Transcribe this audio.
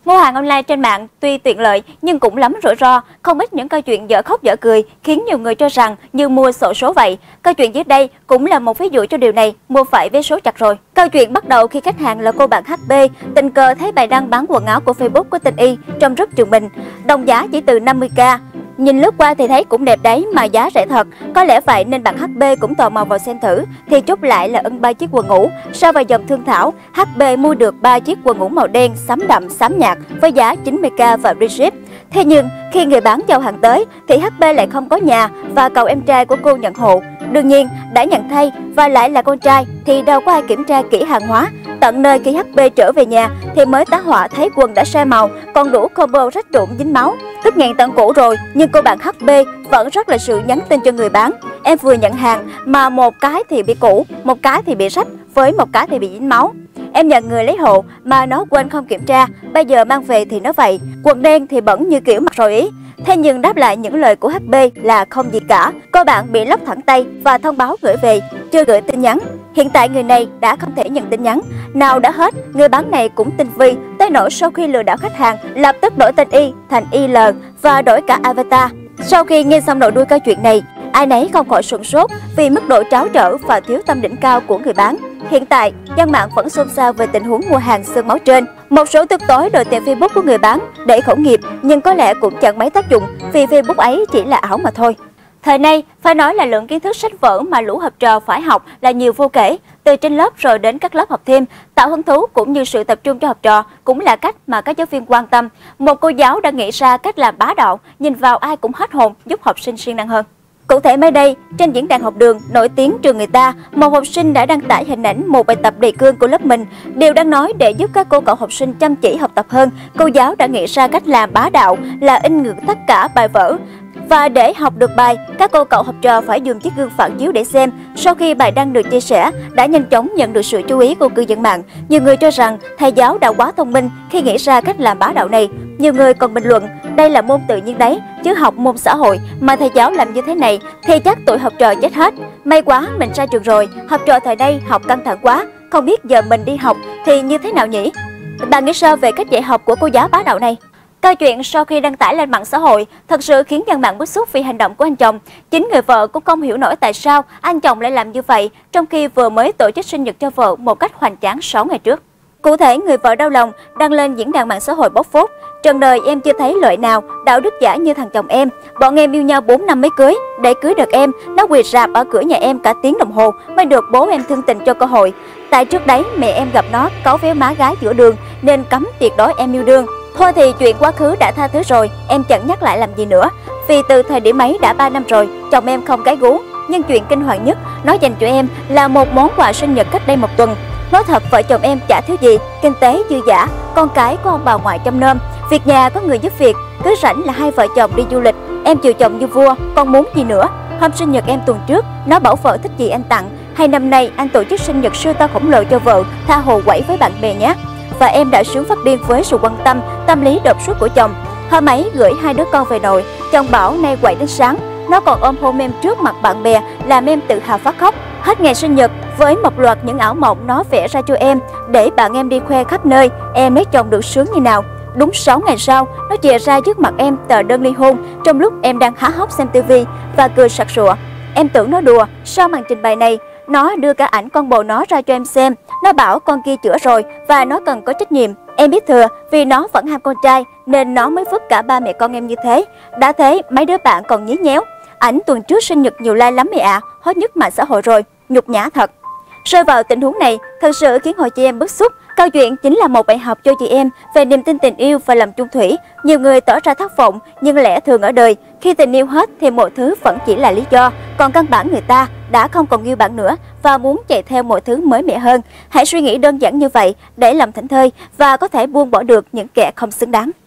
Mua hàng online trên mạng tuy tiện lợi nhưng cũng lắm rủi ro, không ít những câu chuyện dở khóc dở cười khiến nhiều người cho rằng như mua xổ số vậy. Câu chuyện dưới đây cũng là một ví dụ cho điều này, mua phải vé số chặt rồi. Câu chuyện bắt đầu khi khách hàng là cô bạn HB tình cờ thấy bài đăng bán quần áo của Facebook của tên Y trong group trường mình, đồng giá chỉ từ 50k. Nhìn lướt qua thì thấy cũng đẹp đấy mà giá rẻ thật. Có lẽ vậy nên bạn HB cũng tò mò vào xem thử, thì chốt lại là ưng 3 chiếc quần ngủ. Sau vài dòng thương thảo, HB mua được 3 chiếc quần ngủ màu đen, xám đậm, xám nhạt với giá 90k và free ship. Thế nhưng khi người bán giao hàng tới thì HB lại không có nhà và cầu em trai của cô nhận hộ. Đương nhiên đã nhận thay và lại là con trai thì đâu có ai kiểm tra kỹ hàng hóa. Tận nơi khi HB trở về nhà thì mới tá hỏa thấy quần đã sai màu, còn đủ combo rách trụn dính máu. Tức nghẹn tận cổ rồi nhưng cô bạn HB vẫn rất là sự nhắn tin cho người bán. Em vừa nhận hàng mà một cái thì bị cũ, một cái thì bị rách, với một cái thì bị dính máu. Em nhận người lấy hộ mà nó quên không kiểm tra, bây giờ mang về thì nó vậy. Quần đen thì bẩn như kiểu mặc rồi ý. Thế nhưng đáp lại những lời của HB là không gì cả. Cô bạn bị lóc thẳng tay và thông báo gửi về, chưa gửi tin nhắn. Hiện tại người này đã không thể nhận tin nhắn. Nào đã hết, người bán này cũng tinh vi tới nỗi sau khi lừa đảo khách hàng lập tức đổi tên Y thành IL và đổi cả avatar. Sau khi nghe xong đầu đuôi câu chuyện này, ai nấy không khỏi sửng sốt vì mức độ tráo trở và thiếu tâm đỉnh cao của người bán. Hiện tại, dân mạng vẫn xôn xao về tình huống mua hàng sơn máu trên. Một số tức tối đổi tiền Facebook của người bán để khẩu nghiệp, nhưng có lẽ cũng chẳng mấy tác dụng vì Facebook ấy chỉ là ảo mà thôi. Thời nay, phải nói là lượng kiến thức sách vở mà lũ học trò phải học là nhiều vô kể. Từ trên lớp rồi đến các lớp học thêm, tạo hứng thú cũng như sự tập trung cho học trò cũng là cách mà các giáo viên quan tâm. Một cô giáo đã nghĩ ra cách làm bá đạo, nhìn vào ai cũng hết hồn, giúp học sinh siêng năng hơn. Cụ thể mới đây, trên diễn đàn học đường nổi tiếng trường người ta, một học sinh đã đăng tải hình ảnh một bài tập đề cương của lớp mình. Điều đang nói để giúp các cô cậu học sinh chăm chỉ học tập hơn, cô giáo đã nghĩ ra cách làm bá đạo là in ngược tất cả bài vở. Và để học được bài, các cô cậu học trò phải dùng chiếc gương phản chiếu để xem. Sau khi bài đăng được chia sẻ, đã nhanh chóng nhận được sự chú ý của cư dân mạng. Nhiều người cho rằng thầy giáo đã quá thông minh khi nghĩ ra cách làm bá đạo này. Nhiều người còn bình luận, đây là môn tự nhiên đấy, chứ học môn xã hội mà thầy giáo làm như thế này thì chắc tụi học trò chết hết. May quá mình ra trường rồi, học trò thời đây học căng thẳng quá, không biết giờ mình đi học thì như thế nào nhỉ? Bạn nghĩ sao về cách dạy học của cô giáo bá đạo này? Câu chuyện sau khi đăng tải lên mạng xã hội thật sự khiến dân mạng bức xúc vì hành động của anh chồng. Chính người vợ cũng không hiểu nổi tại sao anh chồng lại làm như vậy trong khi vừa mới tổ chức sinh nhật cho vợ một cách hoành tráng 6 ngày trước. Cụ thể, người vợ đau lòng đăng lên diễn đàn mạng xã hội bóc phốt. Trần đời em chưa thấy loại nào đạo đức giả như thằng chồng em. Bọn em yêu nhau 4 năm mới cưới. Để cưới được em, nó quỳ rạp ở cửa nhà em cả tiếng đồng hồ mới được bố em thương tình cho cơ hội. Tại trước đấy mẹ em gặp nó cáu véo má gái giữa đường nên cấm tuyệt đối em yêu đương. Thôi thì chuyện quá khứ đã tha thứ rồi, em chẳng nhắc lại làm gì nữa. Vì từ thời điểm ấy đã 3 năm rồi, chồng em không cái gú. Nhưng chuyện kinh hoàng nhất, nó dành cho em là một món quà sinh nhật cách đây 1 tuần. Nói thật vợ chồng em chả thiếu gì, kinh tế dư dả, con cái có ông bà ngoại chăm nom, việc nhà có người giúp việc, cứ rảnh là hai vợ chồng đi du lịch. Em chiều chồng như vua, con muốn gì nữa. Hôm sinh nhật em tuần trước, nó bảo vợ thích gì anh tặng. Hay năm nay anh tổ chức sinh nhật siêu to khổng lồ cho vợ, tha hồ quẩy với bạn bè nhé. Và em đã sướng phát điên với sự quan tâm, tâm lý đột xuất của chồng. Hôm ấy gửi 2 đứa con về nội, chồng bảo nay quậy đến sáng. Nó còn ôm hôn em trước mặt bạn bè, làm em tự hào phát khóc. Hết ngày sinh nhật, với một loạt những ảo mộng nó vẽ ra cho em, để bạn em đi khoe khắp nơi, em lấy chồng được sướng như nào. Đúng 6 ngày sau, nó chìa ra trước mặt em tờ đơn ly hôn, trong lúc em đang há hốc xem tivi và cười sặc sụa. Em tưởng nó đùa, sau màn trình bày này, nó đưa cả ảnh con bồ nó ra cho em xem. Nó bảo con kia chữa rồi và nó cần có trách nhiệm. Em biết thừa vì nó vẫn ham con trai nên nó mới vứt cả ba mẹ con em như thế. Đã thế mấy đứa bạn còn nhí nhéo. Ảnh tuần trước sinh nhật nhiều like lắm mẹ ạ, hot nhất mạng xã hội rồi, nhục nhã thật. Rơi vào tình huống này thật sự khiến hội chị em bức xúc. Câu chuyện chính là một bài học cho chị em về niềm tin tình yêu và lòng chung thủy. Nhiều người tỏ ra thất vọng nhưng lẽ thường ở đời, khi tình yêu hết thì mọi thứ vẫn chỉ là lý do, còn căn bản người ta đã không còn yêu bạn nữa và muốn chạy theo mọi thứ mới mẻ hơn. Hãy suy nghĩ đơn giản như vậy để làm thảnh thơi và có thể buông bỏ được những kẻ không xứng đáng.